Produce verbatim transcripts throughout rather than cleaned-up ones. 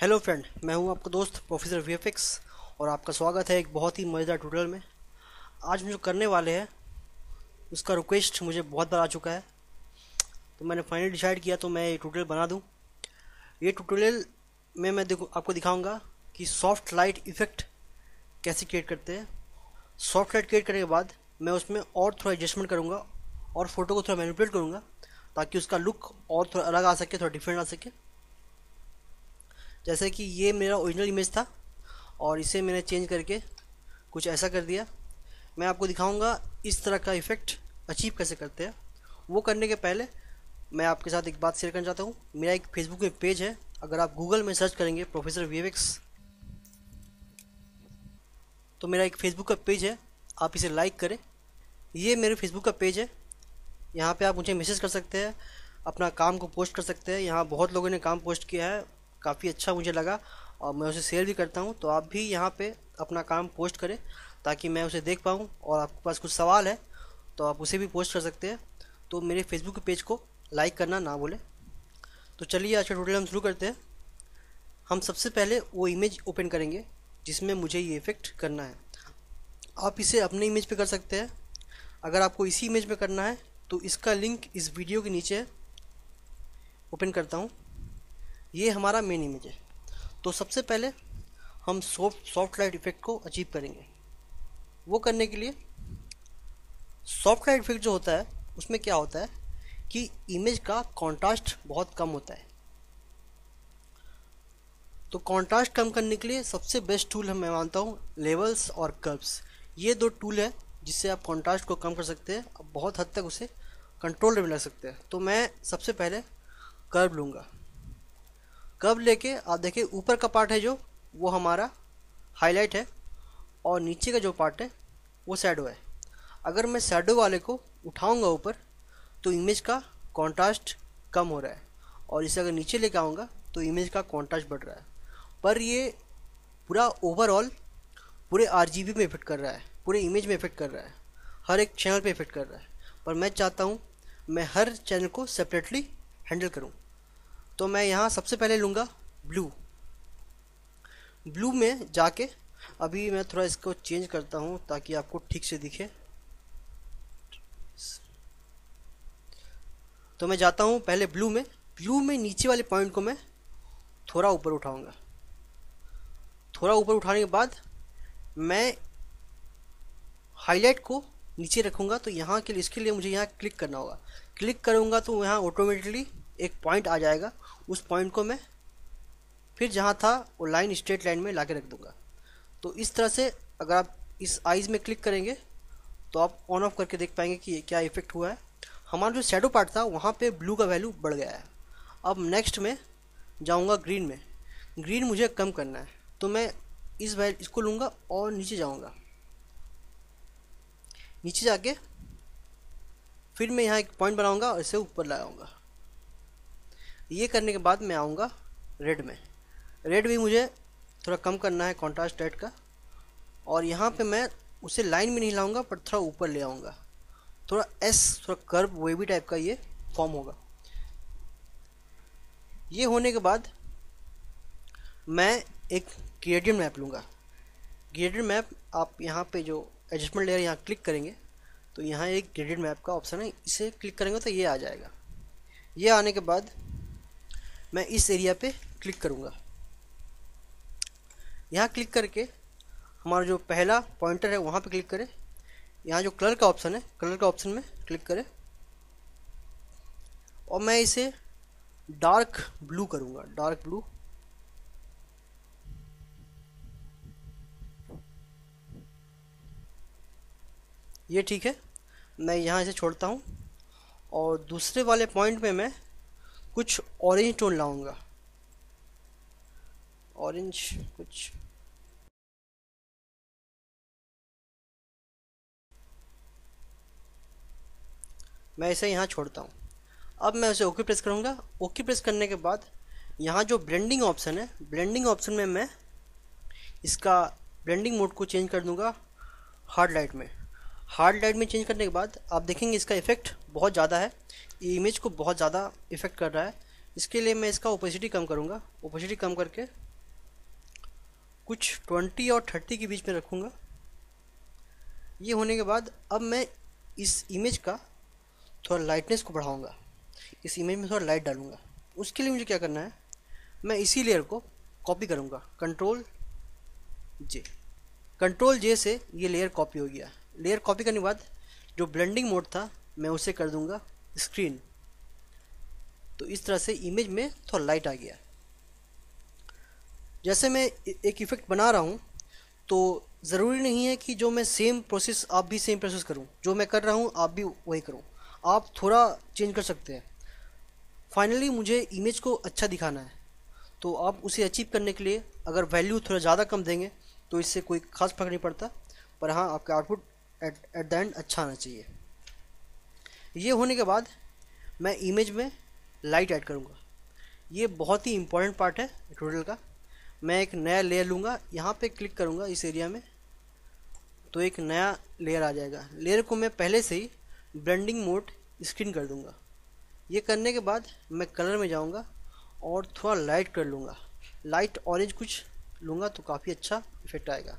Hello friend, मैं हूं आपका दोस्त प्रोफेसर वीएफएक्स और आपका स्वागत है एक बहुत ही मज़ेदार ट्यूटोरियल में। आज हम जो करने वाले हैं उसका रिक्वेस्ट मुझे बहुत बार आ चुका है, तो मैंने फाइनली डिसाइड किया तो मैं ये ट्यूटोरियल बना दूं। ये ट्यूटोरियल में मैं देखो आपको दिखाऊंगा कि सॉफ्ट लाइट इफ़ेक्ट कैसे क्रिएट करते हैं। सॉफ्ट लाइट क्रिएट करने के बाद मैं उसमें और थोड़ा एडजस्टमेंट करूँगा और फोटो को थोड़ा मैनिपुलेट करूँगा ताकि उसका लुक और थोड़ा अलग आ सके, थोड़ा डिफरेंट आ सके। जैसे कि ये मेरा ओरिजिनल इमेज था और इसे मैंने चेंज करके कुछ ऐसा कर दिया। मैं आपको दिखाऊंगा इस तरह का इफ़ेक्ट अचीव कैसे करते हैं। वो करने के पहले मैं आपके साथ एक बात शेयर करना चाहता हूँ। मेरा एक फेसबुक में पेज है, अगर आप गूगल में सर्च करेंगे प्रोफेसर वीएफएक्स तो मेरा एक फेसबुक का पेज है, आप इसे लाइक करें। ये मेरे फेसबुक का पेज है, यहाँ पे आप मुझे मैसेज कर सकते हैं, अपना काम को पोस्ट कर सकते हैं। यहाँ बहुत लोगों ने काम पोस्ट किया है, काफ़ी अच्छा मुझे लगा और मैं उसे शेयर भी करता हूँ। तो आप भी यहाँ पे अपना काम पोस्ट करें ताकि मैं उसे देख पाऊँ, और आपके पास कुछ सवाल है तो आप उसे भी पोस्ट कर सकते हैं। तो मेरे फेसबुक पेज को लाइक करना ना भूलें। तो चलिए आज का ट्यूटोरियल हम शुरू करते हैं। हम सबसे पहले वो इमेज ओपन करेंगे जिसमें मुझे ये इफ़ेक्ट करना है। आप इसे अपने इमेज पे कर सकते हैं। अगर आपको इसी इमेज में करना है तो इसका लिंक इस वीडियो के नीचे है। ओपन करता हूँ, ये हमारा मेन इमेज है। तो सबसे पहले हम सॉफ्ट सॉफ्ट लाइट इफेक्ट को अचीव करेंगे। वो करने के लिए सॉफ्ट लाइट इफेक्ट जो होता है उसमें क्या होता है कि इमेज का कॉन्ट्रास्ट बहुत कम होता है। तो कॉन्ट्रास्ट कम करने के लिए सबसे बेस्ट टूल है, मैं मानता हूँ, लेवल्स और कर्व्स। ये दो टूल है जिससे आप कॉन्ट्रास्ट को कम कर सकते हैं, अब बहुत हद तक उसे कंट्रोल में ला सकते हैं। तो मैं सबसे पहले कर्व लूँगा। कर्व लेके आप देखिए ऊपर का पार्ट है जो वो हमारा हाईलाइट है और नीचे का जो पार्ट है वो शैडो है। अगर मैं शैडो वाले को उठाऊंगा ऊपर तो इमेज का कॉन्ट्रास्ट कम हो रहा है, और इसे अगर नीचे लेके आऊँगा तो इमेज का कॉन्ट्रास्ट बढ़ रहा है। पर ये पूरा ओवरऑल पूरे आरजीबी में इफेक्ट कर रहा है, पूरे इमेज में इफेक्ट कर रहा है, हर एक चैनल पे इफेक्ट कर रहा है। पर मैं चाहता हूँ मैं हर चैनल को सेपरेटली हैंडल करूँ। तो मैं यहाँ सबसे पहले लूँगा ब्लू। ब्लू में जाके अभी मैं थोड़ा इसको चेंज करता हूँ ताकि आपको ठीक से दिखे। तो मैं जाता हूँ पहले ब्लू में। ब्लू में नीचे वाले पॉइंट को मैं थोड़ा ऊपर उठाऊँगा। थोड़ा ऊपर उठाने के बाद मैं हाईलाइट को नीचे रखूँगा। तो यहाँ के लिए इसके लिए मुझे यहाँ क्लिक करना होगा। क्लिक करूँगा तो यहाँ ऑटोमेटिकली एक पॉइंट आ जाएगा। उस पॉइंट को मैं फिर जहाँ था वो लाइन स्ट्रेट लाइन में ला के रख दूँगा। तो इस तरह से अगर आप इस आइज़ में क्लिक करेंगे तो आप ऑन ऑफ करके देख पाएंगे कि क्या इफेक्ट हुआ है। हमारा जो शैडो पार्ट था वहाँ पे ब्लू का वैल्यू बढ़ गया है। अब नेक्स्ट में जाऊँगा ग्रीन में। ग्रीन मुझे कम करना है तो मैं इस वैल्यू इसको लूँगा और नीचे जाऊँगा। नीचे जाके फिर मैं यहाँ एक पॉइंट बनाऊँगा और इसे ऊपर लगाऊँगा। ये करने के बाद मैं आऊँगा रेड में। रेड भी मुझे थोड़ा कम करना है कॉन्ट्रास्ट रेड का, और यहाँ पे मैं उसे लाइन में नहीं लाऊंगा पर थोड़ा ऊपर ले आऊँगा। थोड़ा एस थोड़ा कर्व वेवी टाइप का ये फॉर्म होगा। ये होने के बाद मैं एक ग्रेडियंट मैप लूँगा। ग्रेडियंट मैप आप यहाँ पे जो एडजस्टमेंट लेयर यहाँ क्लिक करेंगे तो यहाँ एक ग्रेडियंट मैप का ऑप्शन है, इसे क्लिक करेंगे तो ये आ जाएगा। ये आने के बाद मैं इस एरिया पे क्लिक करूँगा। यहाँ क्लिक करके हमारा जो पहला पॉइंटर है वहाँ पे क्लिक करें। यहाँ जो कलर का ऑप्शन है, कलर का ऑप्शन में क्लिक करें और मैं इसे डार्क ब्लू करूँगा। Dark blue. ये ठीक है, मैं यहाँ इसे छोड़ता हूँ और दूसरे वाले पॉइंट में मैं कुछ ऑरेंज टोन लाऊंगा। ऑरेंज कुछ मैं इसे यहाँ छोड़ता हूँ। अब मैं उसे ओके प्रेस करूँगा। ओके प्रेस करने के बाद यहाँ जो ब्लेंडिंग ऑप्शन है, ब्लेंडिंग ऑप्शन में मैं इसका ब्लेंडिंग मोड को चेंज कर दूँगा हार्ड लाइट में। हार्ड लाइट में चेंज करने के बाद आप देखेंगे इसका इफेक्ट बहुत ज़्यादा है, ये इमेज को बहुत ज़्यादा इफेक्ट कर रहा है। इसके लिए मैं इसका ओपेसिटी कम करूँगा। ओपेसिटी कम करके कुछ ट्वेंटी और थर्टी के बीच में रखूँगा। ये होने के बाद अब मैं इस इमेज का थोड़ा लाइटनेस को बढ़ाऊँगा, इस इमेज में थोड़ा लाइट डालूँगा। उसके लिए मुझे क्या करना है, मैं इसी लेयर को कॉपी करूँगा, कंट्रोल जे। कंट्रोल जे से ये लेयर कॉपी हो गया। लेयर कॉपी करने के बाद जो ब्लेंडिंग मोड था मैं उसे कर दूँगा स्क्रीन। तो इस तरह से इमेज में थोड़ा लाइट आ गया। जैसे मैं एक इफ़ेक्ट बना रहा हूँ तो ज़रूरी नहीं है कि जो मैं सेम प्रोसेस आप भी सेम प्रोसेस करूँ, जो मैं कर रहा हूँ आप भी वही करूँ, आप थोड़ा चेंज कर सकते हैं। फाइनली मुझे इमेज को अच्छा दिखाना है, तो आप उसे अचीव करने के लिए अगर वैल्यू थोड़ा ज़्यादा कम देंगे तो इससे कोई खास फर्क नहीं पड़ता, पर हाँ आपका output at at the end अच्छा आना चाहिए। ये होने के बाद मैं इमेज में लाइट ऐड करूँगा। ये बहुत ही इम्पोर्टेंट पार्ट है ट्यूटोरियल का। मैं एक नया लेयर लूँगा, यहाँ पे क्लिक करूँगा इस एरिया में, तो एक नया लेयर आ जाएगा। लेयर को मैं पहले से ही ब्लेंडिंग मोड स्क्रीन कर दूँगा। ये करने के बाद मैं कलर में जाऊँगा और थोड़ा लाइट कर लूँगा, लाइट ऑरेंज कुछ लूँगा तो काफ़ी अच्छा इफेक्ट आएगा,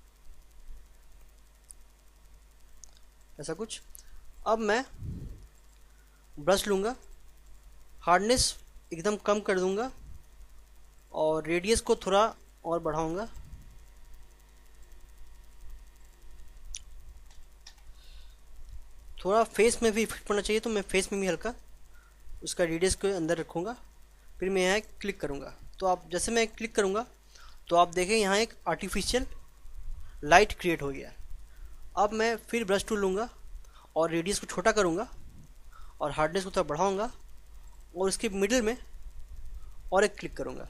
ऐसा कुछ। अब मैं ब्रश लूँगा, हार्डनेस एकदम कम कर दूँगा और रेडियस को थोड़ा और बढ़ाऊँगा। थोड़ा फेस में भी इफेक्ट पड़ना चाहिए तो मैं फेस में भी हल्का उसका रेडियस को अंदर रखूँगा। फिर मैं यहाँ क्लिक करूँगा, तो आप जैसे मैं क्लिक करूँगा तो आप देखें यहाँ एक आर्टिफिशियल लाइट क्रिएट हो गया। अब मैं फिर ब्रश टूल लूँगा और रेडियस को छोटा करूँगा और हार्डनेस को थोड़ा बढ़ाऊँगा और उसके मिडिल में और एक क्लिक करूँगा।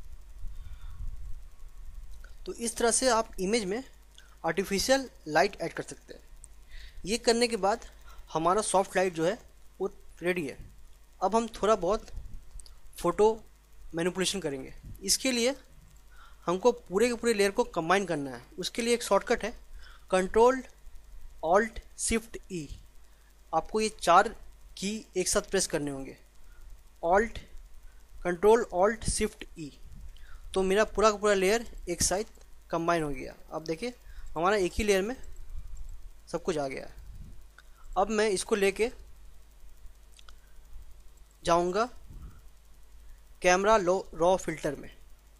तो इस तरह से आप इमेज में आर्टिफिशियल लाइट ऐड कर सकते हैं। ये करने के बाद हमारा सॉफ्ट लाइट जो है वो रेडी है। अब हम थोड़ा बहुत फ़ोटो मैनिपुलेशन करेंगे। इसके लिए हमको पूरे के पूरे लेयर को कंबाइन करना है। उसके लिए एक शॉर्टकट है, कंट्रोल ऑल्ट शिफ्ट ई। आपको ये चार की एक साथ प्रेस करने होंगे, alt control alt shift E. तो मेरा पूरा का पूरा लेयर एक साइड कंबाइन हो गया। अब देखिए हमारा एक ही लेयर में सब कुछ आ गया। अब मैं इसको लेके जाऊंगा कैमरा लो रॉ फिल्टर में,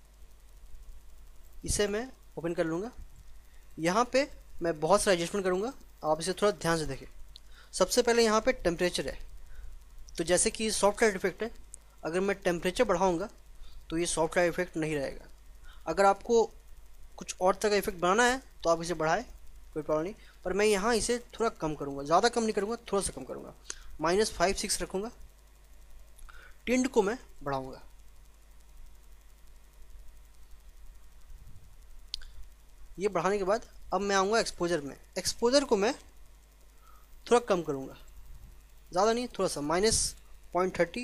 इसे मैं ओपन कर लूँगा। यहाँ पे मैं बहुत सारा एडजस्टमेंट करूँगा, आप इसे थोड़ा ध्यान से देखें। सबसे पहले यहाँ पे टेम्परेचर है, तो जैसे कि सॉफ्ट लाइट इफेक्ट है, अगर मैं टेम्परेचर बढ़ाऊँगा तो ये सॉफ्ट लाइट इफेक्ट नहीं रहेगा। अगर आपको कुछ और तरह का इफेक्ट बनाना है तो आप इसे बढ़ाएं, कोई प्रॉब्लम नहीं, पर मैं यहाँ इसे थोड़ा कम करूँगा, ज़्यादा कम नहीं करूँगा, थोड़ा सा कम करूँगा, माइनस फाइव सिक्स रखूँगा। टिंट को मैं बढ़ाऊँगा। ये बढ़ाने के बाद अब मैं आऊँगा एक्सपोजर में। एक्सपोजर को मैं थोड़ा कम करूँगा, ज़्यादा नहीं, थोड़ा सा माइनस पॉइंट थर्टी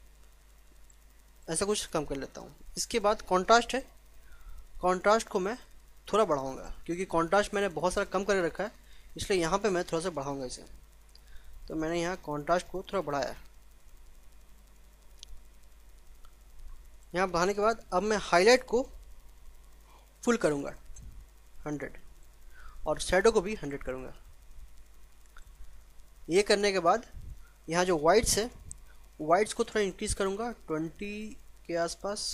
ऐसा कुछ कम कर लेता हूँ। इसके बाद कॉन्ट्रास्ट है, कॉन्ट्रास्ट को मैं थोड़ा बढ़ाऊँगा क्योंकि कॉन्ट्रास्ट मैंने बहुत सारा कम करके रखा है, इसलिए यहाँ पे मैं थोड़ा सा बढ़ाऊँगा इसे। तो मैंने यहाँ कॉन्ट्रास्ट को थोड़ा बढ़ाया। यहाँ बढ़ाने के बाद अब मैं हाईलाइट को फुल करूँगा हंड्रेड और शैडो को भी हंड्रेड करूँगा। ये करने के बाद यहाँ जो वाइट्स है, वाइट्स को थोड़ा इंक्रीज़ करूँगा ट्वेंटी के आसपास,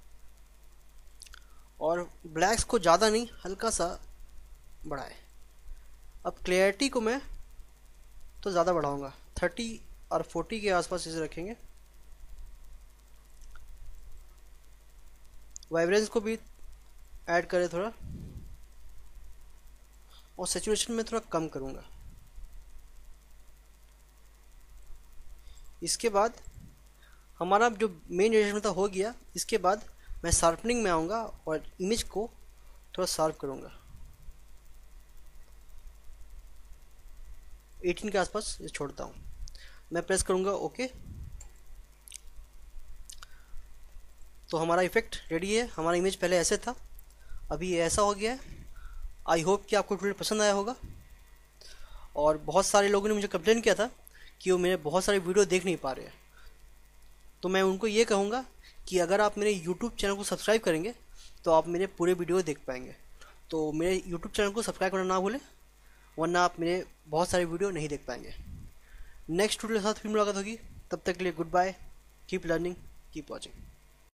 और ब्लैक्स को ज़्यादा नहीं, हल्का सा बढ़ाए। अब क्लियरिटी को मैं तो ज़्यादा बढ़ाऊँगा, थर्टी और फोर्टी के आसपास इसे रखेंगे। वाइब्रेंस को भी ऐड करें थोड़ा, और सैचुरेशन में थोड़ा कम करूँगा। इसके बाद हमारा जो मेन एडजस्टमेंट था हो गया। इसके बाद मैं शार्पनिंग में आऊँगा और इमेज को थोड़ा शार्प करूँगा, एटीन के आसपास ये छोड़ता हूँ। मैं प्रेस करूँगा ओके। तो हमारा इफेक्ट रेडी है। हमारा इमेज पहले ऐसे था, अभी ये ऐसा हो गया है। आई होप कि आपको वीडियो पसंद आया होगा। और बहुत सारे लोगों ने मुझे कंप्लेन किया था कि वो मेरे बहुत सारे वीडियो देख नहीं पा रहे हैं, तो मैं उनको ये कहूँगा कि अगर आप मेरे यूट्यूब चैनल को सब्सक्राइब करेंगे तो आप मेरे पूरे वीडियो देख पाएंगे। तो मेरे यूट्यूब चैनल को सब्सक्राइब करना ना भूलें, वरना आप मेरे बहुत सारे वीडियो नहीं देख पाएंगे। नेक्स्ट वीडियो के साथ फिर मुलाकात होगी, तब तक के लिए goodbye, keep learning, keep watching.